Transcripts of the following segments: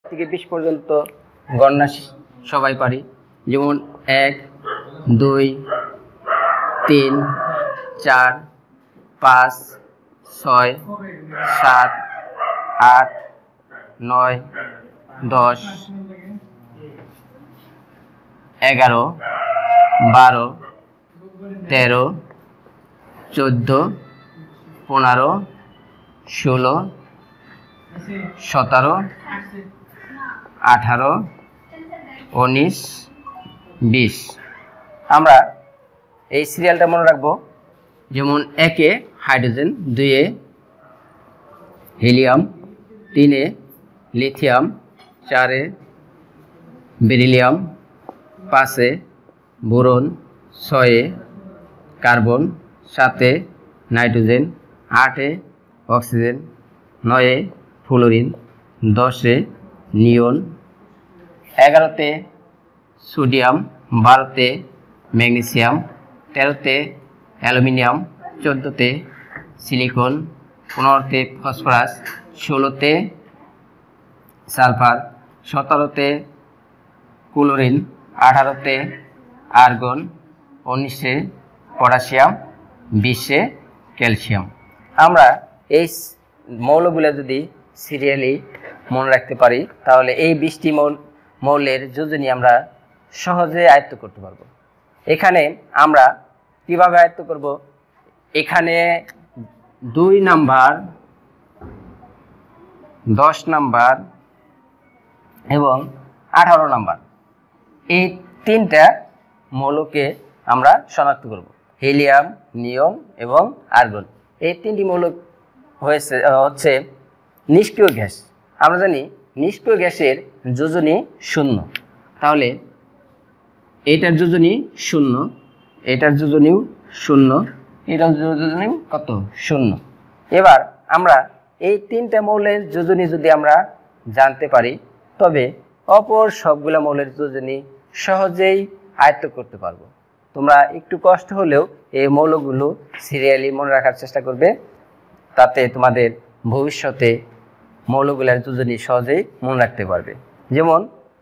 থেকে 20 পর্যন্ত গণনা সবাই পারি। যেমন 1 2 3 4 5 6 7 8 9 10 11 12 13 14 15 16 17 18 19 20। আমরা এই সিরিয়ালটা মনে রাখবো। যেমন 1 এ হাইড্রোজেন, 2 এ হিলিয়াম, 3 এ লিথিয়াম, 4 এ বেরিলিয়াম, 5 এ বোরন, 6 এ কার্বন, 7 এ নাইট্রোজেন, 8 এ অক্সিজেন, 9 এ ফ্লোরিন, 10 এ নিয়ন, 11 তে সোডিয়াম, 12 তে ম্যাগনেসিয়াম, 13 তে অ্যালুমিনিয়াম, 14 তে সিলিকন, 15 তে ফসফরাস, 16 তে সালফার, 17 তে ক্লোরিন, 18 তে আর্গন, 19 এ পটাশিয়াম, 20 এ ক্যালসিয়াম। আমরা এই মৌলগুলো যদি সিরিয়ালি মনে রাখতে পারি তাহলে এই 20টি মৌলের যোজনী আমরা সহজে আয়ত্ত করতে পারবো। এখানে আমরা কিভাবে আয়ত্ত করব? এখানে 2 নাম্বার, 10 নাম্বার এবং 18 নাম্বার, এই 3টা মৌলকে আমরা শনাক্ত করব। হিলিয়াম, নিয়ন এবং আর্গন, এই 3টি মৌল হচ্ছে নিষ্ক্রিয় গ্যাস। আমরা জানি নিষ্ক্রিয় গ্যাসের যোজনী 0, তাহলে এইটার যোজনী 0, এটার যোজনীও 0, এটার যোজনীও কত? 0। এবার আমরা এই 3টা মৌলের যোজনী যদি আমরা জানতে পারি তবে অপর সবগুলো মৌলের যোজনী সহজেই আয়ত্ত করতে পারবো। তোমরা একটু কষ্ট হলেও এই মৌলগুলো সিরিয়ালি মনে রাখার চেষ্টা করবে, তাতে তোমাদের ভবিষ্যতে মৌলগুলোর যোজনী সহজেই মনে রাখতে পারবে। যেমন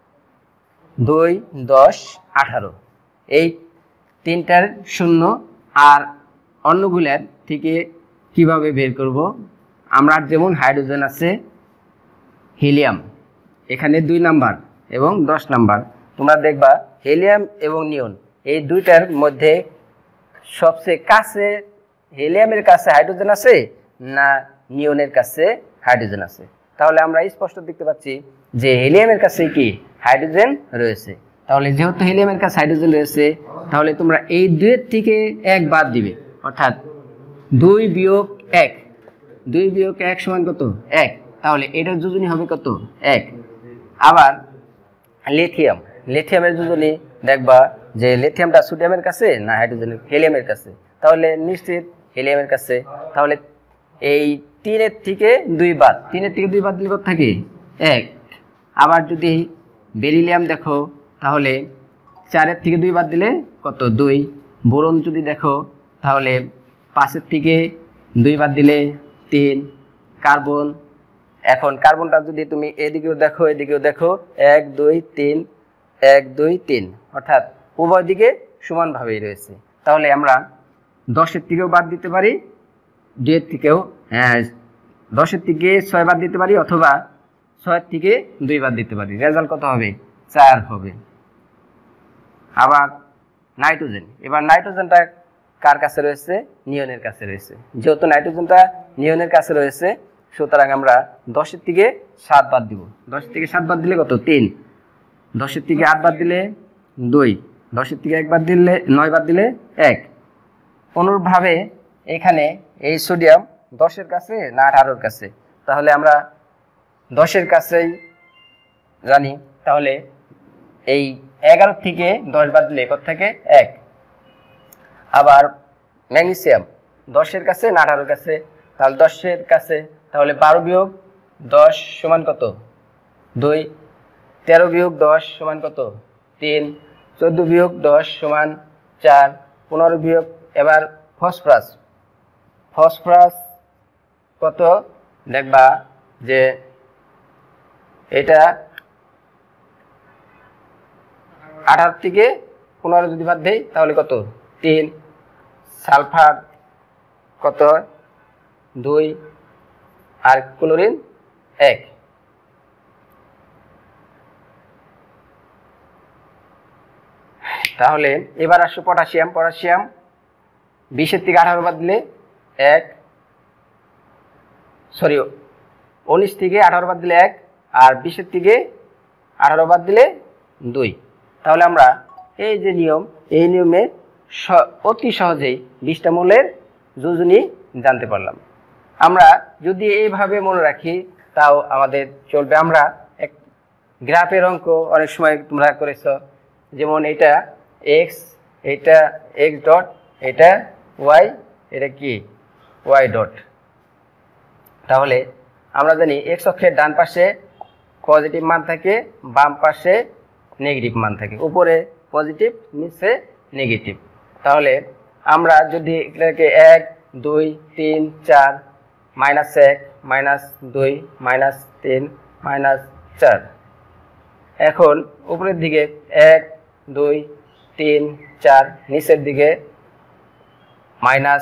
2 10 18, এই 3টার 0 আর অন্যগুলার থেকে কিভাবে বের করব? আমরা যেমন হাইড্রোজেন আছে, হিলিয়াম এখানে 2 নাম্বার এবং 10 নাম্বার, তোমরা দেখবা হিলিয়াম এবং নিয়ন এই দুইটার মধ্যে সবচেয়ে কাছে হিলিয়ামের কাছে হাইড্রোজেন আছে না নিয়নের কাছে হাইড্রোজেন আছে? তাহলে আমরা স্পষ্ট দেখতে পাচ্ছি যে হিলিয়ামের কাছে কি হাইড্রোজেন রয়েছে। তাহলে যেহেতু হিলিয়ামের কাছে হাইড্রোজেন রয়েছে তাহলে তোমরা এই 2 এর থেকে 1 বাদ দিবে, অর্থাৎ 2 বিয়োগ 1, 2 বিয়োগ 1 সমান কত? 1। তাহলে এটার যোজনী হবে কত? 1। আবার লিথিয়াম, লিথিয়ামের যোজনী দেখবা যে লিথিয়ামটা সোডিয়ামের কাছে না হাইড্রোজেনের হিলিয়ামের কাছে? তাহলে নিশ্চিত হিলিয়ামের কাছে। তাহলে এই 3 এর থেকে 2 বাদ, 3 এর থেকে 2 বাদ দিলে কত থাকে? 1। আবার যদি বেরিলিয়াম দেখো তাহলে 4 এর থেকে 2 বাদ দিলে কত? 2। বোরন যদি দেখো তাহলে 5 এর থেকে 2 বাদ দিলে 3। কার্বন, এখন কার্বনটা যদি তুমি এদিকেও দেখো এদিকেও দেখো 1 2 3, 1 2 3, অর্থাৎ উভয় দিকে সমানভাবেই রয়েছে। তাহলে আমরা 10 এর থেকেও বাদ দিতে পারি, 2 এর থেকেও, 10 এর থেকে 6 বাদ দিতে পারি, অথবা 6 এর থেকে 2 বাদ দিতে পারি। রেজাল্ট কত হবে? 4 হবে। আবার নাইট্রোজেন, এবার নাইট্রোজেনটা কার কাছে রয়েছে? নিয়নের কাছে রয়েছে। যেহেতু নাইট্রোজেনটা নিয়নের কাছে রয়েছে সুতরাং আমরা 10 এর থেকে 7 বাদ দিব। 10 এর থেকে 7 বাদ দিলে কত? 3। 10 এর থেকে 8 বাদ দিলে 2। 10 এর থেকে 1 বাদ দিলে 9 বাদ দিলে 1। অনুরূপভাবে এখানে এই সোডিয়াম 10 এর কাছে না 18 এর কাছে? তাহলে আমরা 10 এর কাছেই জানি, তাহলে এই 11 থেকে 10 বাদ দিলে কত থাকে? 1। আবার ম্যাগনেসিয়াম 10 এর কাছে না 18 এর কাছে? তাহলে 10 এর কাছে, তাহলে 12 বিয়োগ 10 সমান কত? 2। 13 বিয়োগ 10 সমান কত? 3। 14 বিয়োগ 10 সমান 4। 15 বিয়োগ, এবার ফসফরাস, ফসফরাস কত? দেখবা যে এটা 18 থেকে 15 যদি বাদ দেই তাহলে কত 3, সালফার কত 2 আর ক্লোরিন 1। তাহলে এবার আসো পটাশিয়াম। 20 থেকে 18 বাদ দিলে 1, 19 থেকে 18 বাদ দিলে 1 আর 20 থেকে 18 বাদ দিলে 2। তাহলে আমরা এই যে নিয়ম, এই নিয়মে অতি সহজেই 20টা মৌলের যোজনী জানতে পারলাম। আমরা যদি এইভাবে মনে রাখি তাও আমাদের চলবে। আমরা এক গ্রাফের অঙ্ক অনেক সময় তোমরা করেছ, যেমন এটা x, এটা x ডট, এটা y, এটা কি y ডট। তাহলে আমরা জানি x অক্ষের ডান পাশে পজিটিভ মান থাকে, বাম পাশে নেগেটিভ মান থাকে, উপরে পজিটিভ নিচে নেগেটিভ। তাহলে আমরা যদি এটাকে 1 2 3 4 -1 -2 -3 -4, এখন উপরের দিকে 1 2 3 4, নিচের দিকে -1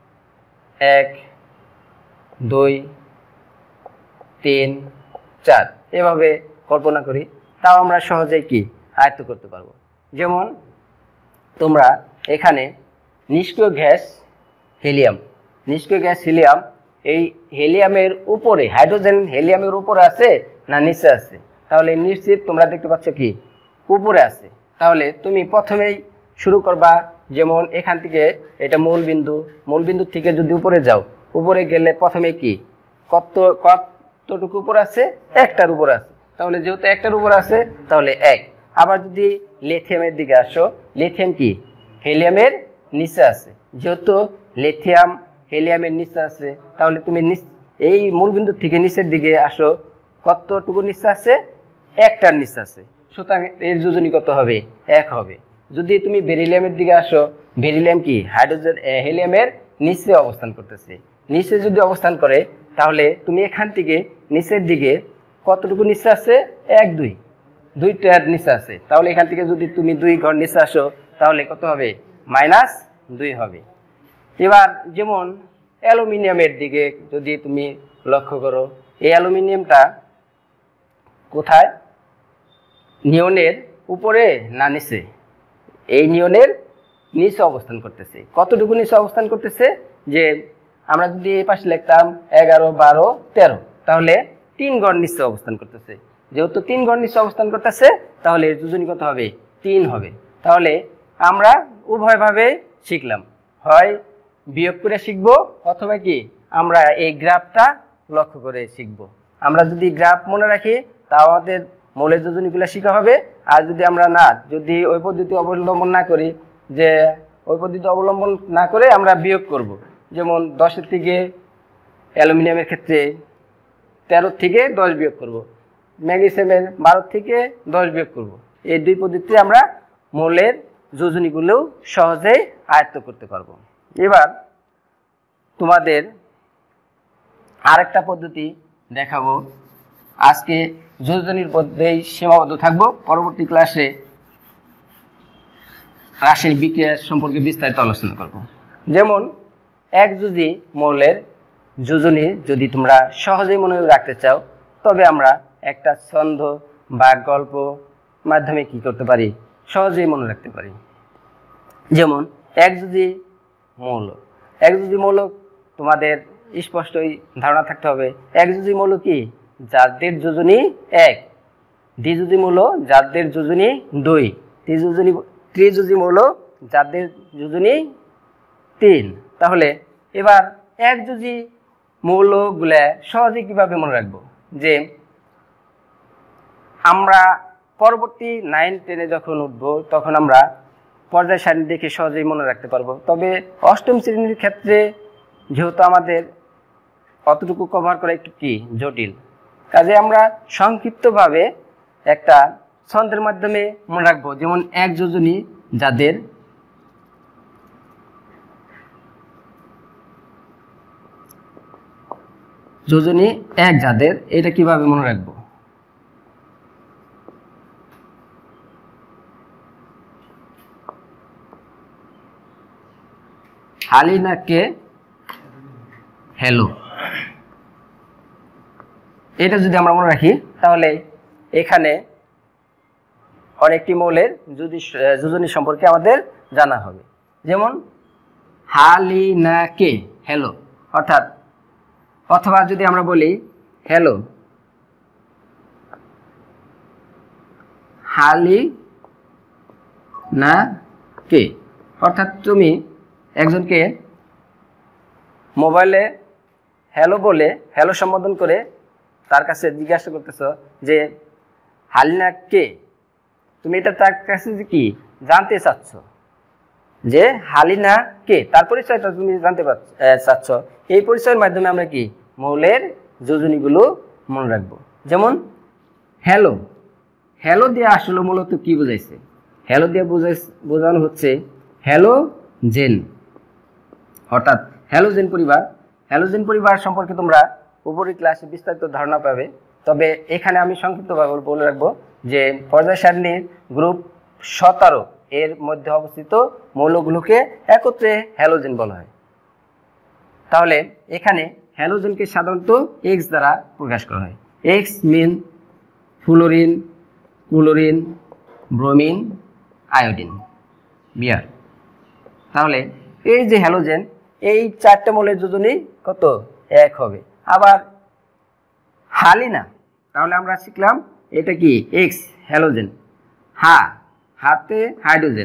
2 3 4, এভাবে কল্পনা করি, তাও আমরা সহজেই কি আয়ত্ত করতে পারবো। যেমন তোমরা এখানে নিষ্ক্রিয় গ্যাস হিলিয়াম, এই হিলিয়ামের উপরে, হাইড্রোজেন হিলিয়ামের উপরে আছে না নিচে আছে? তাহলে নিশ্চিত তোমরা দেখতে পাচ্ছ কি উপরে আছে। তাহলে তুমি প্রথমেই শুরু করবা, যেমন এখান থেকে এটা মূলবিন্দু থেকে যদি উপরে যাও, উপরে গেলে প্রথমে কি কতটুকু উপরে আছে? একটার উপরে আছে। তাহলে যেহেতু একটার উপরে আছে তাহলে 1। আবার যদি লিথিয়ামের দিকে আসো, লিথিয়াম কি হিলিয়ামের নিচে আছে, যেহেতু লিথিয়াম হিলিয়ামের নিচে আছে, তাহলে তুমি এই মূলবিন্দু থেকে নিচের দিকে আসো, কতটুকু নিচে আছে? একটার নিচে আছে, সুতরাং এর যোজনী কত হবে? 1 হবে। যদি তুমি বেরিলিয়ামের দিকে আসো, বেরিলিয়াম কি হাইড্রোজেন হিলিয়ামের নিচে অবস্থান করতেছে, নিচে যদি অবস্থান করে তাহলে তুমি এখান থেকে নিচের দিকে কতটুকু নিচে আছে? 1 2, 2টার নিচে আছে। তাহলে এখান থেকে যদি তুমি 2 ঘর নিচে আসো তাহলে কত হবে? -2 হবে। এবার যেমন অ্যালুমিনিয়ামের দিকে যদি তুমি লক্ষ্য করো, এই অ্যালুমিনিয়ামটা কোথায়? নিয়নের উপরে না নিচে? এই নিয়নের নিচে অবস্থান করতেছে। কতটুকু নিচে অবস্থান করতেছে? যে আমরা যদি এই পাশে লিখতাম 11 12 13, তাহলে 3 ঘর নিচে অবস্থান করতেছে। যেহেতু 3 ঘর নিচে অবস্থান করতেছে তাহলে এর যোজনী কত হবে? 3 হবে। তাহলে আমরা উভয়ভাবে শিখলাম, হয় বিয়োগ করে শিখব অথবা কি আমরা এই গ্রাফটা লক্ষ্য করে শিখব। আমরা যদি গ্রাফ মনে রাখি তা আমাদের মৌলের যোজনীগুলো শেখা হবে। আর যদি আমরা যদি ওই পদ্ধতি অবলম্বন না করি, যে ওই পদ্ধতি অবলম্বন না করে আমরা বিয়োগ করব, যেমন 10 থেকে অ্যালুমিনিয়ামের ক্ষেত্রে 13 থেকে 10 বিয়োগ করব, ম্যাগনেসিয়ামের 12 থেকে 10 বিয়োগ করব। এই দুই পদ্ধতিতে আমরা মৌলের যোজনীগুলো সহজেই আয়ত্ত করতে পারবো। এবার তোমাদের আরেকটা পদ্ধতি দেখাবো। আজকে যোজনীর মধ্যেই সীমাবদ্ধ থাকবো, পরবর্তী ক্লাসে রাসায়নিক বিক্রিয়া সম্পর্কে বিস্তারিত আলোচনা করব। যেমন একযোজী মৌলের যোজনী যদি তোমরা সহজেই মনে রাখতে চাও, তবে আমরা একটা ছন্দ বা গল্প মাধ্যমে কি করতে পারি? সহজেই মনে রাখতে পারি। যেমন একযোজী মৌল তোমাদের স্পষ্টই ধারণা থাকতে হবে। একযোজী মৌল কি? যাদের যোজনী 1। দ্বিযোজী মৌল যাদের যোজনী 2। ত্রিযোজী মৌল যাদের যোজনী 3। তাহলে এবার একযোজী মৌলগুলা সহজে কিভাবে মনে রাখবো? যে আমরা পরবর্তী 9 10-এ যখন উঠবো তখন আমরা পর্যায় সারণী দেখে সহজেই মনে রাখতে পারবো। তবে অষ্টম শ্রেণীর ক্ষেত্রে যেহেতু আমাদের অতটুকু কভার করা একটু কি জটিল, কাজে আমরা সংক্ষিপ্তভাবে একটা ছন্দের মাধ্যমে মনে রাখবো। যেমন এক যোজনী যাদের যোজনী 1 যাদের, এটা কিভাবে মনে রাখবো? হালিনাকে হ্যালো। এটা যদি আমরা মনে রাখি তাহলে এখানে অনেকটি মৌলের যোজনী সম্পর্কে আমাদের জানা হবে। যেমন হালিনাকে হ্যালো, অর্থাৎ অথবা যদি আমরা বলি হ্যালো হালিনাকে, অর্থাৎ তুমি একজনকে মোবাইলে হ্যালো বলে হ্যালো সম্বোধন করে তার কাছে জিজ্ঞাসা করতেছ যে হালিনা কে। তুমি এটা তার কাছে কি জানতে চাচ্ছ যে হালিনা কে, তার পরিচয়টা তুমি জানতে চাচ্ছ। এই পরিচয়ের মাধ্যমে আমরা কি মৌলের যোজনীগুলো মনে রাখবো। যেমন হ্যালো, হ্যালো দিয়ে আসলে মূলত কি বোঝাইছে? হ্যালো দিয়ে বোঝানো হচ্ছে হ্যালোজেন, অর্থাৎ হ্যালোজেন পরিবার। হ্যালোজেন পরিবার সম্পর্কে তোমরা উপরের ক্লাসে বিস্তারিত ধারণা পাবে, তবে এখানে আমি সংক্ষিপ্তভাবে বলে রাখবো যে পর্যায় সারণীর গ্রুপ 17 এর মধ্যে অবস্থিত মৌলগুলোকে একত্রে হ্যালোজেন বলা হয়। তাহলে এখানে হ্যালোজেনকে সাধারণত এক্স দ্বারা প্রকাশ করা হয়। X mean fluorine, chlorine, bromine, iodine, BR. তাহলে এই যে হ্যালোজেন, এই 4টে মৌলের যোজনী কত? 1 হবে। আবার হালিনা, তাহলে আমরা শিখলাম এটা কি এক্স হ্যালোজেন। হাতে হাইড্রোজেন,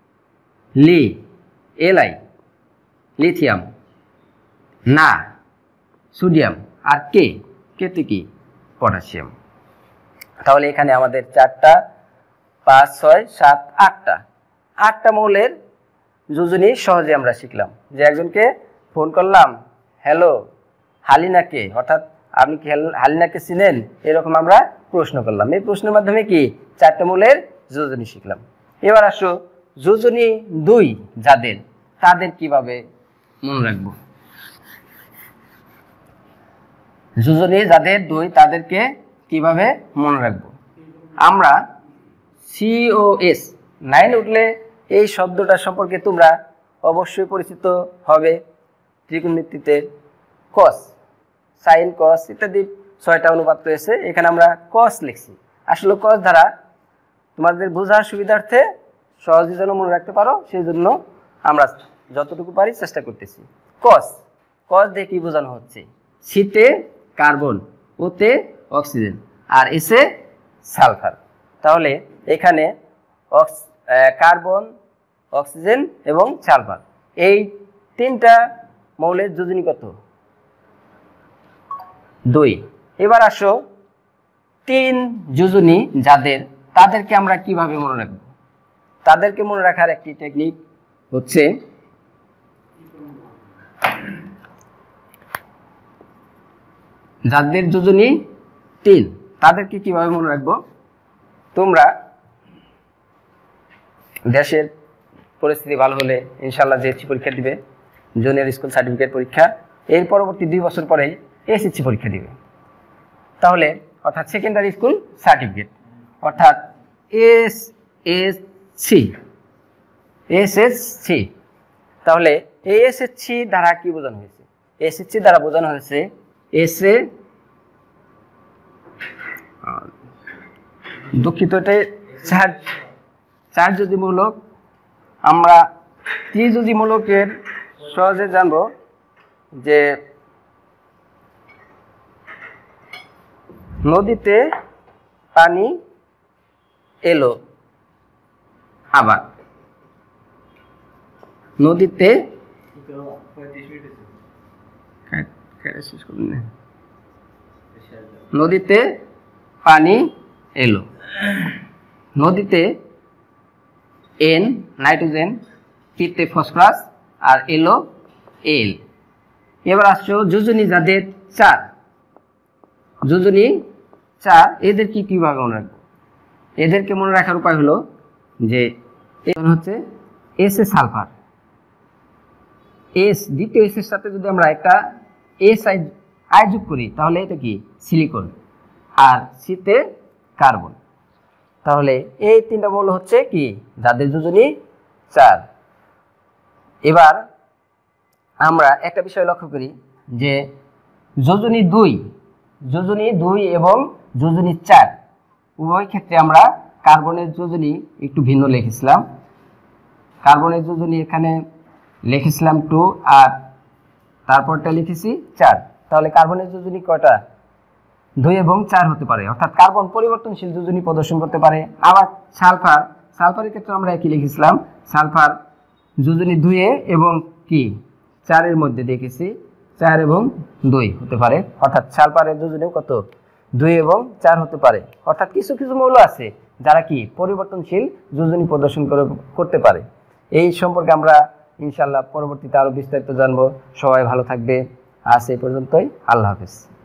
এলআই লিথিয়াম, না সোডিয়াম, আর কেতে কি পটাশিয়াম। তাহলে এখানে আমাদের 4টা 5 6 7 8টা মৌলের যোজনী সহজে আমরা শিখলাম। যে একজনকে ফোন করলাম হ্যালো হালিনাকে, অর্থাৎ আপনি কি হালিনাকে চিনেন, এরকম আমরা প্রশ্ন করলাম। এই প্রশ্নের মাধ্যমে কি 4টে মৌলের যোজনী শিখলাম। এবার আসো যোজনী 2 যাদের, তাদের কিভাবে মনে রাখবো। যোজনী যাদের 2 তাদেরকে কিভাবে মনে রাখবো। আমরা COS 9 উঠলে এই শব্দটা সম্পর্কে তোমরা অবশ্যই পরিচিত হবে। ত্রিকোণমিতিতে কস, সাইন, কস ইত্যাদি 6টা অনুপাত রয়েছে। এখানে আমরা কস লিখছি। আসলে কস দ্বারা তোমাদের বোঝার সুবিধার্থে সহজে যেন মনে রাখতে পারো, সেই জন্য আমরা যতটুকু পারি চেষ্টা করতেছি। কস দিয়ে কি বোঝানো হচ্ছে? সিতে কার্বন, ওতে অক্সিজেন, আর এসে সালফার। তাহলে এখানে কার্বন, অক্সিজেন এবং সালফার, এই 3টা মৌলের যোজনী কত? 2। এবার আসো 3 যোজনী যাদের, তাদেরকে আমরা কিভাবে মনে রাখবো। তাদেরকে মনে রাখার একটি টেকনিক হচ্ছে যাদের যোজনী 3 তাদেরকে কিভাবে মনে রাখবো। তোমরা দেশের পরিস্থিতি ভালো হলে ইনশাল্লাহ JSC পরীক্ষা দিবে, জুনিয়র স্কুল সার্টিফিকেট পরীক্ষা। এর পরবর্তী 2 বছর পরেই SSC পরীক্ষা দিবে। তাহলে অর্থাৎ সেকেন্ডারি স্কুল সার্টিফিকেট, অর্থাৎ SSC। তাহলে এই SSC দ্বারা কি বোঝানো হয়েছে? SSC দ্বারা বোঝানো হয়েছে দুঃখিত, এটা চার যোজীমূলক। আমরা ত্রিযোজীমূলকের সহজে জানবো যে নদীতে পানি এলো, আবার নদীতে পানি এলো, নদীতে N নাইট্রোজেন, পিতে ফসফরাস, আর এলো এল। এবার আসছো যোজনী যাদের 4, যোজনী 4 এদের কিভাবে মনে রাখবো। এদেরকে মনে রাখার উপায় হলো যে হচ্ছে এসে সালফার, দ্বিতীয় এস এর সাথে যদি আমরা একটা আই যোগ করি তাহলে এটা কি সিলিকন, আর সিতে কার্বন। তাহলে এই 3টা মৌল হচ্ছে কি যাদের যোজনী 4। এবার আমরা একটা বিষয় লক্ষ্য করি যে যোজনী 2 এবং যোজনী 4 উভয় ক্ষেত্রে আমরা কার্বনের যোজনী একটু ভিন্ন লিখেছিলাম। কার্বনের যোজনী এখানে লিখেছিলাম 2 আর তারপরটা লিখেছি 4। তাহলে কার্বনের যোজনী কয়টা? 2 এবং 4 হতে পারে, অর্থাৎ কার্বন পরিবর্তনশীল যোজনী প্রদর্শন করতে পারে। আবার সালফারের ক্ষেত্রে আমরা একই লিখেছিলাম, সালফার যোজনী 2 এবং কি 4 এর মধ্যে দেখেছি 4 এবং 2 হতে পারে, অর্থাৎ সালফারের যোজনীও কত 2 এবং 4 হতে পারে। অর্থাৎ কিছু কিছু মৌল আছে যারা কি পরিবর্তনশীল যোজনী প্রদর্শন করতে পারে। এই সম্পর্কে আমরা ইনশাআল্লাহ পরবর্তীতে আরো বিস্তারিত জানবো। সবাই ভালো থাকবে। আজ এই পর্যন্তই। আল্লাহ হাফেজ।